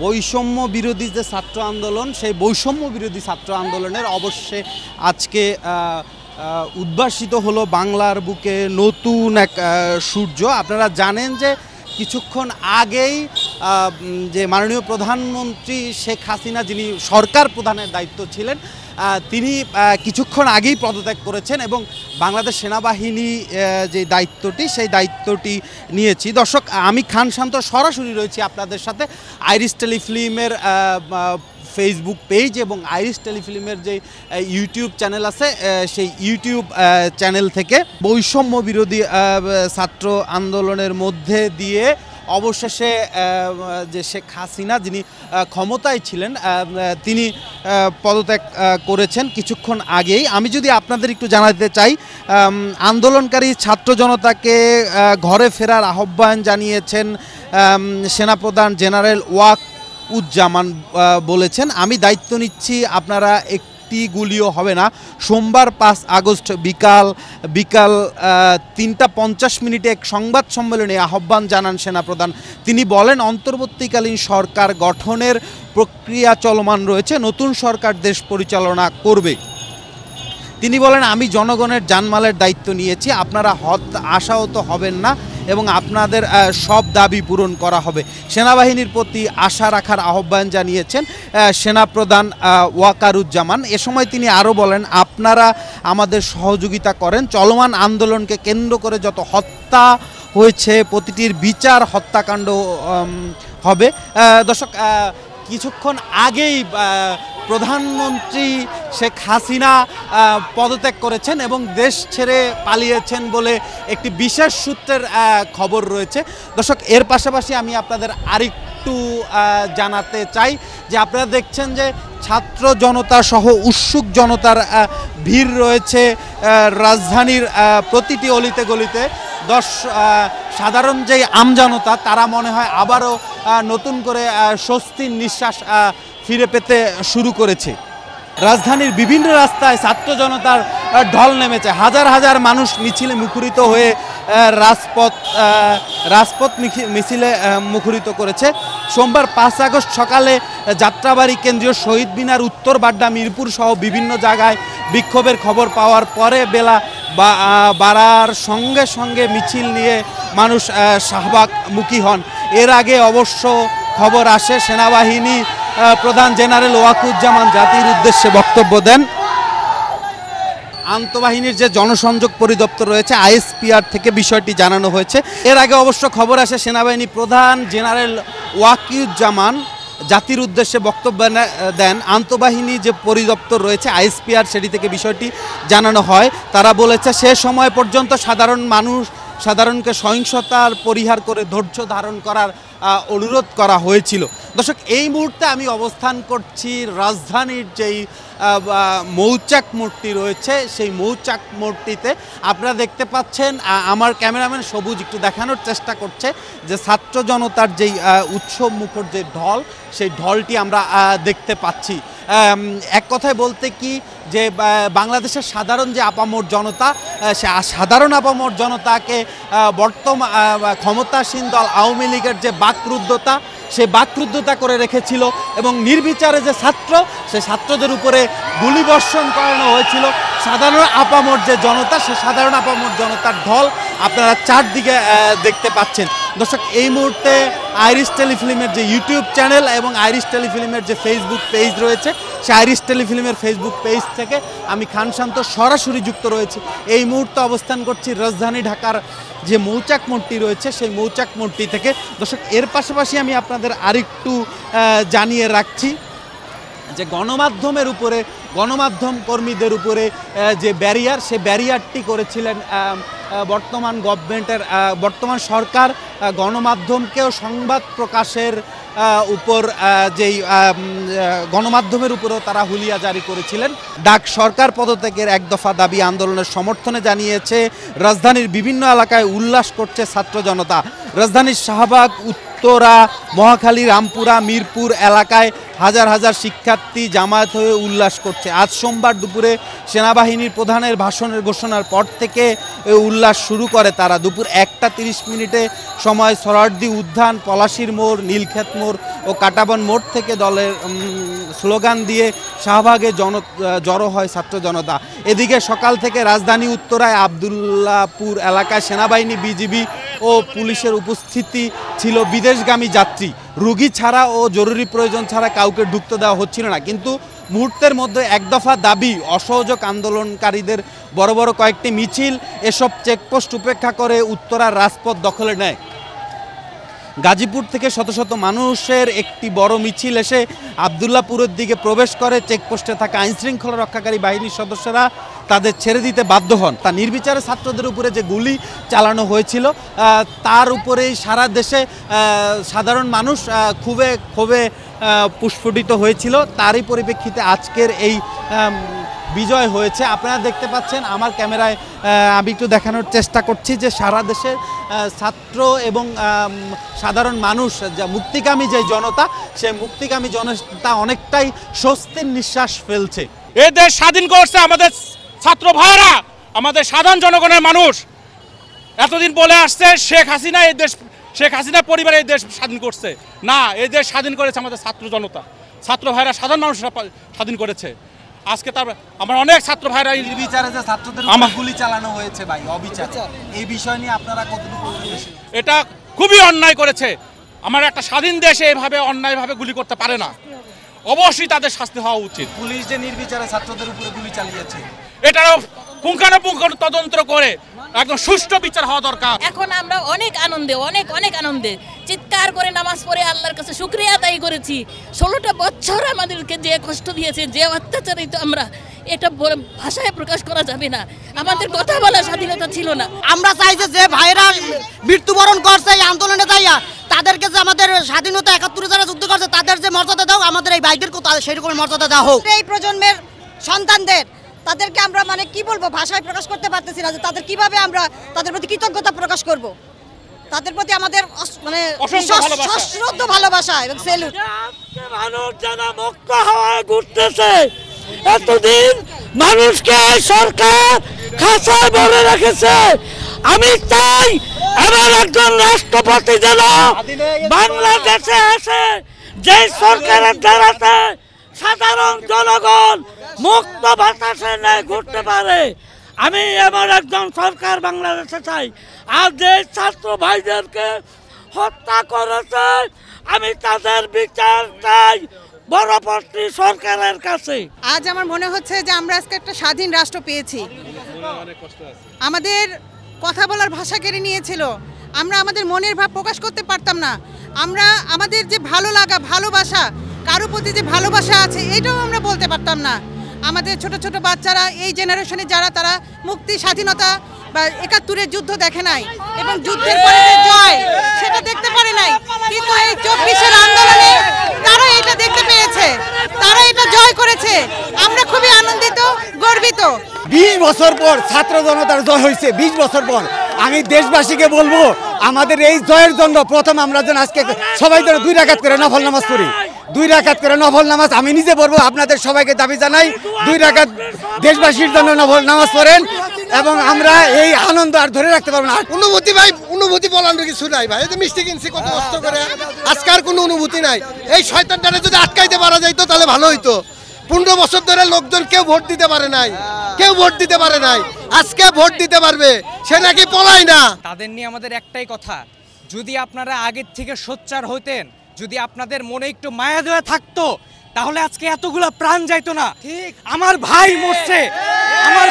বৈষম্য বিরোধী যে ছাত্র আন্দোলন, সেই বৈষম্য বিরোধী ছাত্র আন্দোলনের অবশ্যই আজকে উদ্ভাসিত হলো বাংলার বুকে নতুন এক সূর্য। আপনারা জানেন যে কিছুক্ষণ আগেই যে মাননীয় প্রধানমন্ত্রী শেখ হাসিনা, যিনি সরকার প্রধানের দায়িত্ব ছিলেন, তিনি কিছুক্ষণ আগেই পদত্যাগ করেছেন এবং বাংলাদেশ সেনাবাহিনী যে দায়িত্বটি, সেই দায়িত্বটি নিয়েছি। দর্শক, আমি খান শান্ত সরাসরি রয়েছি আপনাদের সাথে আইরিশ টেলিফিল্মের ফেসবুক পেজ এবং আইরিশ টেলিফিল্মের যে ইউটিউব চ্যানেল আছে, সেই ইউটিউব চ্যানেল থেকে। বৈষম্য বিরোধী ছাত্র আন্দোলনের মধ্যে দিয়ে অবশেষে যে শেখ হাসিনা, যিনি ক্ষমতায় ছিলেন, তিনি পদত্যাগ করেছেন কিছুক্ষণ আগেই। আমি যদি আপনাদের একটু জানাতে চাই, আন্দোলনকারী ছাত্র জনতাকে ঘরে ফেরার আহ্বান জানিয়েছেন সেনাপ্রধান জেনারেল ওয়াকারুজ্জামান। বলেছেন, আমি দায়িত্ব নিচ্ছি, আপনারা একটি গুলিও হবে না। সোমবার 5 আগস্ট বিকাল 3:50 এক সংবাদ সম্মেলনে আহ্বান জানান সেনাপ্রধান। তিনি বলেন, অন্তর্বর্তীকালীন সরকার গঠনের প্রক্রিয়া চলমান রয়েছে, নতুন সরকার দেশ পরিচালনা করবে। তিনি বলেন, আমি জনগণের জানমালের দায়িত্ব নিয়েছি, আপনারা আশাহত হবেন না এবং আপনাদের সব দাবি পূরণ করা হবে। সেনাবাহিনীর প্রতি আশা রাখার আহ্বান জানিয়েছেন সেনাপ্রধান ওয়াকারুজ্জামান। এ সময় তিনি আরও বলেন, আপনারা আমাদের সহযোগিতা করেন, চলমান আন্দোলনকে কেন্দ্র করে যত হত্যা হয়েছে প্রতিটির বিচার, হত্যাকাণ্ড হবে। দর্শক, কিছুক্ষণ আগেই প্রধানমন্ত্রী শেখ হাসিনা পদত্যাগ করেছেন এবং দেশ ছেড়ে পালিয়েছেন বলে একটি বিশেষ সূত্রের খবর রয়েছে। দর্শক, এর পাশাপাশি আমি আপনাদের আরেকটু জানাতে চাই যে আপনারা দেখছেন যে ছাত্র জনতা সহ উৎসুক জনতার ভিড় রয়েছে রাজধানীর প্রতিটি অলিতে গলিতে। সাধারণ যেই আমজনতা, তারা মনে হয় আবারও নতুন করে স্বস্তির নিঃশ্বাস ফিরে পেতে শুরু করেছে। রাজধানীর বিভিন্ন রাস্তায় ছাত্র জনতার ঢল নেমেছে, হাজার হাজার মানুষ মিছিলে মুখরিত হয়ে রাজপথ মিছিলে মুখরিত করেছে। সোমবার 5 আগস্ট সকালে যাত্রাবাড়ি, কেন্দ্রীয় শহীদ মিনার, উত্তর বাড্ডা, মিরপুর সহ বিভিন্ন জায়গায় বিক্ষোভের খবর পাওয়ার পরে বেলা বাড়ার সঙ্গে সঙ্গে মিছিল নিয়ে মানুষ শাহবাগমুখী হন। এর আগে অবশ্য খবর আসে সেনাবাহিনী প্রধান জেনারেল ওয়াকারুজ্জামান জাতির উদ্দেশ্যে বক্তব্য দেন। আন্তঃবাহিনীর যে জনসংযোগ পরিদপ্তর রয়েছে, আইএসপিআর থেকে বিষয়টি জানানো হয়েছে। এর আগে অবশ্য খবর আসে সেনাবাহিনী প্রধান জেনারেল ওয়াকারুজ্জামান জাতির উদ্দেশ্যে বক্তব্য দেন। আন্তঃবাহিনী যে পরিদপ্তর রয়েছে আইএসপিআর, সেটি থেকে বিষয়টি জানানো হয়। তারা বলেছে, সে সময় পর্যন্ত সাধারণকে সহিংসতার পরিহার করে ধৈর্য ধারণ করার অনুরোধ করা হয়েছিল। দর্শক, এই মুহূর্তে আমি অবস্থান করছি রাজধানীর যেই মৌচাক মোড়টি রয়েছে, সেই মৌচাক মোড়টিতে। আপনারা দেখতে পাচ্ছেন, আমার ক্যামেরাম্যান সবুজ একটু দেখানোর চেষ্টা করছে যে ছাত্র জনতার যেই উৎসব মুখর যে ঢল, সেই ঢলটি আমরা দেখতে পাচ্ছি। এক কথায় বলতে কি যে বাংলাদেশের সাধারণ যে আপামর জনতা, সে সাধারণ আপামর জনতাকে বর্তমান ক্ষমতাসীন দল আওয়ামী লীগের যে বাকরুদ্ধতা, সে বাকরুদ্ধতা করে রেখেছিল এবং নির্বিচারে যে ছাত্র, সে ছাত্রদের উপরে গুলিবর্ষণ করানো হয়েছিল। সাধারণ আপামর যে জনতা, সে সাধারণ আপামর জনতার ঢল আপনারা চারদিকে দেখতে পাচ্ছেন। দর্শক, এই মুহূর্তে আইরিশ টেলিফিল্মের যে ইউটিউব চ্যানেল এবং আইরিশ টেলিফিল্মের যে ফেসবুক পেজ রয়েছে, সে আইরিশ টেলিফিল্মের ফেসবুক পেজ থেকে আমি খান শান্ত সরাসরি যুক্ত রয়েছি। এই মুহূর্তে অবস্থান করছি রাজধানী ঢাকার যে মৌচাক মোড়টি রয়েছে, সেই মৌচাক মোড়টি থেকে। দর্শক, এর পাশাপাশি আমি আপনাদের আরেকটু জানিয়ে রাখছি যে গণমাধ্যম কর্মীদের উপরে যে ব্যারিয়ার, সে ব্যারিয়ারটি করেছিলেন বর্তমান সরকার। গণমাধ্যমকেও সংবাদ প্রকাশের উপর যেই গণমাধ্যমের উপরেও তারা হুলিয়া জারি করেছিলেন। ডাক সরকার পদত্যাগের এক দফা দাবি আন্দোলনের সমর্থনে জানিয়েছে। রাজধানীর বিভিন্ন এলাকায় উল্লাস করছে ছাত্র জনতা। রাজধানীর শাহবাগ, উত্তরা, মহাখালী, রামপুরা, মিরপুর এলাকায় হাজার হাজার শিক্ষার্থী জামায়াত হয়ে উল্লাস করছে। আজ সোমবার দুপুরে সেনাবাহিনীর প্রধানের ভাষণের ঘোষণার পর থেকে উল্লাস শুরু করে তারা। দুপুর 1:30 সময় সোহরাওয়ার্দী উদ্যান, পলাশীর মোড়, নীলক্ষেত মোড় ও কাটাবন মোড় থেকে দলের স্লোগান দিয়ে শাহবাগে জড়ো হয় ছাত্র জনতা। এদিকে সকাল থেকে রাজধানী উত্তরায় আবদুল্লাপুর এলাকায় সেনাবাহিনী, বিজিবি ও পুলিশের উপস্থিতি ছিল। বিদেশগামী যাত্রী, রুগী ছাড়া ও জরুরি প্রয়োজন ছাড়া কাউকে ঢুকতে দেওয়া হচ্ছিল না। কিন্তু মুহূর্তের মধ্যে এক দফা দাবি অসহযোগ আন্দোলনকারীদের বড় বড় কয়েকটি মিছিল এসব চেকপোস্ট উপেক্ষা করে উত্তরার রাজপথ দখলে নেয়। গাজীপুর থেকে শত শত মানুষের একটি বড় মিছিল এসে আবদুল্লাপুরের দিকে প্রবেশ করে। চেকপোস্টে থাকা আইনশৃঙ্খলা রক্ষাকারী বাহিনীর সদস্যরা তাদের ছেড়ে দিতে বাধ্য হন। তা নির্বিচারে ছাত্রদের উপরে যে গুলি চালানো হয়েছিল তার উপরেই সারা দেশে সাধারণ মানুষ ক্ষোভে প্রস্ফুটিত হয়েছিল। তারই পরিপ্রেক্ষিতে আজকের এই বিজয় হয়েছে। আপনারা দেখতে পাচ্ছেন আমার ক্যামেরায়, আমি একটু দেখানোর চেষ্টা করছি যে সারা দেশের ছাত্র এবং সাধারণ মানুষ, যা মুক্তিকামী যে জনতা, সেই মুক্তিকামী জনতা অনেকটাই স্বস্তির নিঃশ্বাস ফেলছে। এই দেশ স্বাধীন করছে আমাদের ছাত্র ভাইরা, আমাদের সাধারণ জনগণের মানুষ। এতদিন বলে আসছে শেখ হাসিনা পরিবার এই দেশ স্বাধীন করছে না, এই দেশ স্বাধীন করেছে আমাদের ছাত্র জনতা, ছাত্র ভাইরা, সাধারণ মানুষরা স্বাধীন করেছে। আজকে তার আমার অনেক ছাত্র ভাইরা বিচারে যে ছাত্রদের গুলি চালানো হয়েছে ভাই, অবিচার, এই বিষয় নিয়ে আপনারা কতটুকু? এটা খুবই অন্যায় করেছে। আমার একটা স্বাধীন দেশে এভাবে অন্যায়ভাবে গুলি করতে পারে না, অবশ্যই তাদের শাস্তি হওয়া উচিত। পুলিশ যে নির্বিচারে ছাত্রদের উপরে গুলি চালিয়েছে, এটারও পুঙ্খানুপুঙ্খ তদন্ত করে একদম সুষ্ঠু বিচার হওয়া দরকার। এখন আমরা অনেক আনন্দে চিৎকার করে নামাজ পড়ে আল্লাহর কাছে শুকরিয়া আদায় করেছি। 16টা বছর আমাদেরকে যে কষ্ট দিয়েছে, যে অত্যাচারিত আমরা, এটা ভাষায় প্রকাশ করা যাবে না। আমাদের কথা বলার স্বাধীনতা ছিল না। আমরা চাই যে ভাইরা মৃত্যুবরণ করছে এই আন্দোলনে যাইয়া, তাদেরকে যে আমাদের স্বাধীনতা 71 যারা যুদ্ধ করছে তাদের যে মর্যাদা দাও, আমাদের এই ভাইদেরকে সেরকম মর্যাদা দেওয়া হোক। এই প্রজন্মের সন্তানদের, তাদেরকে আমরা মানে কি বলবো, ভাষায় প্রকাশ করতে পারতেছি না যে তাদের কিভাবে আমরা তাদের প্রতি কৃতজ্ঞতা প্রকাশ করব। তাদের প্রতি আমাদের মানে সশ্রদ্ধ ভালোবাসা এবং স্যালুট। মানুষ যারা মুক্ত হাওয়ায় ঘুরতেছে, এতদিন মানুষকে সরকার খাঁচায় ভরে রেখেছে। আমি চাই এবার একজন রাষ্ট্রপতি যেন বাংলাদেশে আসে, যে সরকারের দ্বারাতে সাধারণ জনগণ মুক্ত বাতাসে নেয় ঘুরতে পারে। আমি এমন একজন সরকার বাংলাদেশে চাই। আর যে ছাত্র ভাইদেরকে হত্যা করেছে, আমি তাদের বিচার চাই পরবর্তী সরকারের কাছে। আজ আমার মনে হচ্ছে যে আমরা আজকে একটা স্বাধীন রাষ্ট্র পেয়েছি। আমাদের কথা বলার ভাষা কেড়ে নিয়েছিল, আমরা আমাদের মনের ভাব প্রকাশ করতে পারতাম না। আমরা আমাদের যে ভালো লাগা, ভালোবাসা, কারো প্রতি যে ভালোবাসা আছে, এটাও আমরা বলতে পারতাম না। আমাদের ছোট ছোট বাচ্চারা, এই জেনারেশনে যারা, তারা মুক্তি, স্বাধীনতা বা 71-এর যুদ্ধ দেখে নাই এবং যুদ্ধের পরে যে জয় সেটা দেখতে পারে নাই, কিন্তু এই 24-এর আন্দোলনে তারা এটা দেখতে পেয়েছে, তারা এটা জয় করেছে। আমরা খুবই আনন্দিত, গর্বিত। 20 বছর পর ছাত্র জনতার জয় হয়েছে। 20 বছর পর আমি দেশবাসীকে বলবো, আমাদের এই জয়ের জন্য প্রথম আমরা যেন আজকে সবাই যেন 2 রাকাত করে নফল নামাজ পড়ি। 2 রাকাত করে নফল নামাজ আমি নিজে পড়বো। আপনাদের সবাইকে দাবি জানাই 2 রাকাত দেশবাসীর জন্য নফল নামাজ পড়েন, এবং আমরা এই আনন্দ আর ধরে রাখতে পারবো না। অনুভূতি ভাই, অনুভূতি বলার কিছু নাই ভাই। এই যে মিষ্টি কিনছি কত কষ্ট করে, আজকে আর কোনো অনুভূতি নাই। এই শয়তানটারে যদি আটকাইতে পারা যাইতো তাহলে ভালো হইতো। 15 বছর ধরে লোকজন কেউ ভোট দিতে পারে নাই, আজকে ভোট দিতে পারবে, সে নাকি পলায় না। তাদের নিয়ে আমাদের একটাই কথা, যদি আপনারা আগের থেকে সোচ্চার হইতেন, যদি আপনাদের মনে একটু মায়া দেওয়া থাকতো, তাহলে আজকে এতগুলা প্রাণ যাইতো না। আমার ভাই মরছে, আমার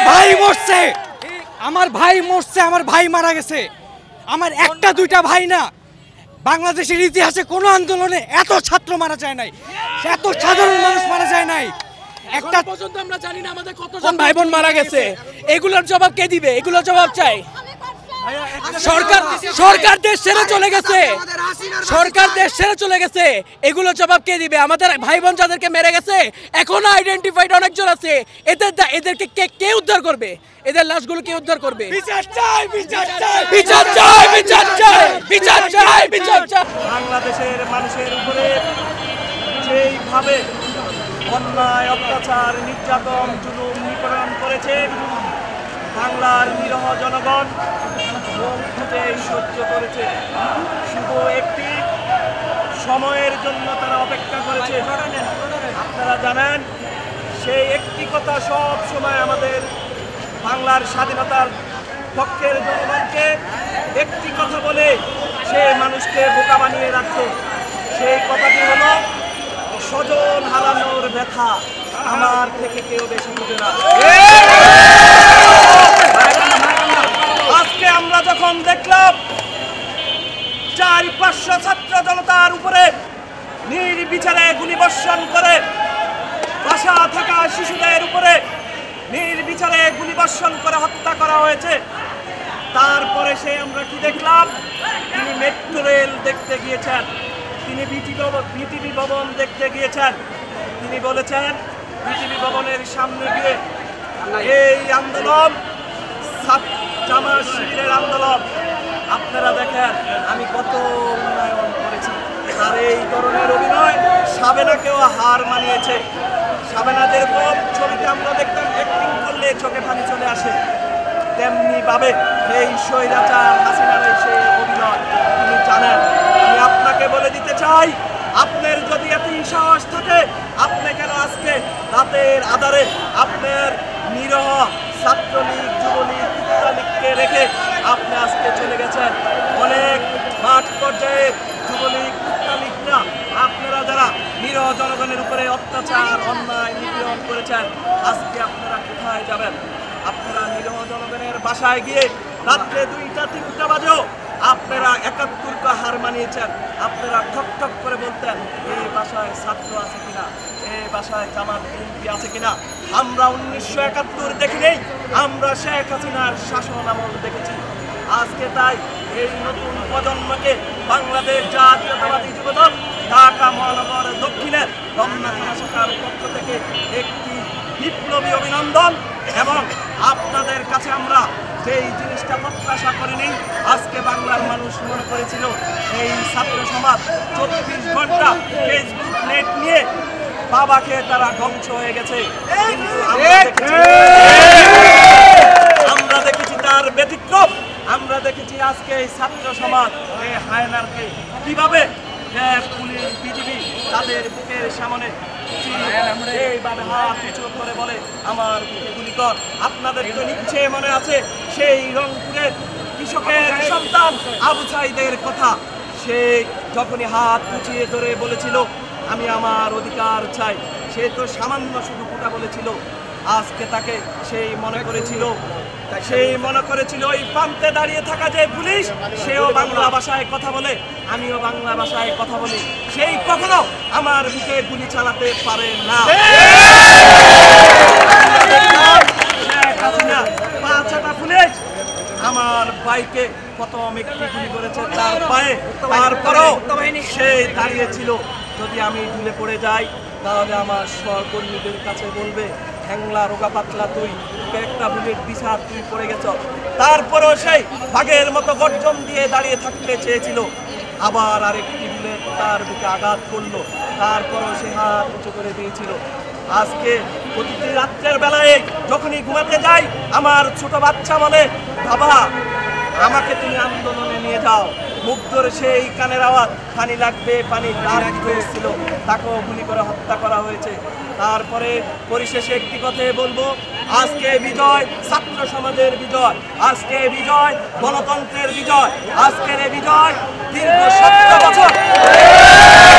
ভাই মারা গেছে। আমার 1-2টা ভাই না, বাংলাদেশের ইতিহাসে কোনো আন্দোলনে এত ছাত্র মারা যায় নাই, এত সাধারণ মানুষ মারা যায় নাই। একটা পর্যন্ত আমরা জানি না আমাদের কতজন ভাই বোন মারা গেছে। এগুলোর জবাব কে দিবে? এগুলোর জবাব চাই সরকার দেশ ছেড়ে চলে গেছে, সরকার দেশ ছেড়ে চলে গেছে, এগুলো জবাব কে দিবে? আমাদের ভাই বোন যাদেরকে মেরে গেছে এখনো আইডেন্টিফাইড অনেকজন আছে, এদেরকে কে উদ্ধার করবে? এদের লাশগুলো কে উদ্ধার করবে? বিচার চাই, বিচার চাই, বিচার চাই, বিচার চাই, বিচার চাই, বিচার চাই। বাংলাদেশের মানুষের উপরে যেইভাবে অন্যায়, অত্যাচার, নির্যাতন, জুলুম, নিপীড়ন করেছে, বাংলার নিরহ জনগণ মুখ ফুটে সহ্য করেছে। শুধু একটি সময়ের জন্য তারা অপেক্ষা করেছে। আপনারা জানেন, সেই একটি কথা সব সময় আমাদের বাংলার স্বাধীনতার পক্ষের জনগণকে একটি কথা বলে সে মানুষকে বোকা বানিয়ে রাখত। সেই কথাটি হলো, স্বজন হারানোর ব্যথা আমার থেকে কেউ বেশি বুঝে না। আজকে আমরা যখন দেখলাম 400-500 ছাত্র জনতার উপরে নির্বিচারে গুলিবর্ষণ করে, বাসা থাকা শিশুদের উপরে নির্বিচারে গুলিবর্ষণ করে হত্যা করা হয়েছে, তারপরে সে আমরা কি দেখলাম? তিনি মেট্রো রেল দেখতে গিয়েছেন, তিনি বিটিভি ভবন দেখতে গিয়েছেন। তিনি বলেছেন বিটিভি ভবনের সামনে গিয়ে এই আন্দোলন জামাত শিবিরের আন্দোলন, আপনারা দেখেন আমি কত উন্নয়ন করেছি। আর এই ধরনের অভিনয় সাবেনাকেও হার মানিয়েছে। সাবেনা যেরকম ছবিতে আমরা দেখতাম অ্যাক্টিং করলে চোখে পানি চলে আসে, তেমনি ভাবে এই স্বৈরাচার হাসিনার সেই অভিনয় তিনি জানেন। আমি আপনাকে বলে দিতে চাই, আপনার যদি এত সাহস থাকে, আপনি কেন আজকে রাতের আধারে আপনার নিরহ ছাত্রলীগ, যুবলীগ, যুবলীগকে রেখে আপনি আজকে চলে গেছেন? অনেক মাঠ পর্যায়ে যুবলীগ, যুবলীগরা আপনারা যারা নিরহ জনগণের উপরে অত্যাচার, অন্যায়, নিপীড়ন করেছেন, আজকে আপনারা কোথায় যাবেন? আপনারা নিরহ জনগণের বাসায় গিয়ে রাত্রে 2টা-3টা বাজেও আপনারা 71কে হার মানিয়েছেন। আপনারা ঠক ঠক করে বলতেন এই বাসায় ছাত্র আছে কিনা, এই বাসায় জামাত বিএনপি আছে কিনা। আমরা 1971 দেখি নেই, আমরা শেখ হাসিনার শাসন আমল দেখেছি। আজকে তাই এই নতুন প্রজন্মকে বাংলাদেশ জাতীয়তাবাদী যুবদল ঢাকা মহানগর দক্ষিণের রমনা থানা শাখার পক্ষ থেকে একটি বিপ্লবী অভিনন্দন। এবং আপনাদের কাছে আমরা যেই জিনিসটা প্রত্যাশা করিনি, আজকে বাংলার মানুষ মনে করেছিল এই ছাত্র সমাজ 24 ঘন্টা ফেসবুক নেট নিয়ে বাবাকে তারা ধ্বংস হয়ে গেছে, কিন্তু আমরা দেখেছি তার ব্যতিক্রম। আমরা দেখেছি আজকে এই ছাত্র সমাজ এই হায়নারকে কিভাবে পুলিশ, বিজিবি তাদের বুকের সামনে এইভাবে হাত উঁচু করে বলে আমার বুকে গুলি কর। আপনাদের তো নিশ্চয়ই মনে আছে সেই রংপুরের কৃষকের সন্তান আবু সাইদের কথা। সে যখনই হাত উঁচিয়ে ধরে বলেছিল আমি আমার অধিকার চাই, সে তো সামান্য শুধু কথা বলেছিল। আজকে তাকে সেই মনে করেছিল ওই প্রান্তে দাঁড়িয়ে থাকা যে পুলিশ, সেও বাংলা ভাষায় কথা বলে, আমিও বাংলা ভাষায় কথা বলি, সেই কখনো আমার বুকে গুলি চালাতে পারে না। পুলিশ আমার ভাইকে প্রথম একটি গুলি করেছে তার পায়ে, তারপরও সে দাঁড়িয়েছিল। যদি আমি ঢুলে পড়ে যাই তাহলে আমার সহকর্মীদের কাছে বলবে হ্যাংলা রোগা পাতলা তুই, একটা বুলেট বিচার তুই পড়ে গেছ। তারপরও সেই বাঘের মতো গর্জন দিয়ে দাঁড়িয়ে থাকতে চেয়েছিল। আবার আরেকটি বুলেট তার বুকে আঘাত করলো, তারপরও সে হাত উঁচু করে দিয়েছিল। আজকে প্রতিটি রাত্রের বেলায় যখনই ঘুমাতে যাই আমার ছোট বাচ্চা বলে বাবা আমাকে তুমি আন্দোলনে নিয়ে যাও। মুগ্ধর সেই কানের আওয়াজ, পানি লাগবে পানি, তার ছিল তাকেও গুলি করে হত্যা করা হয়েছে। তারপরে পরিশেষে একটি কথাই বলবো, আজকে বিজয় ছাত্র সমাজের বিজয়, আজকে বিজয় গণতন্ত্রের বিজয়, আজকের এই বিজয় দীর্ঘ 70 বছর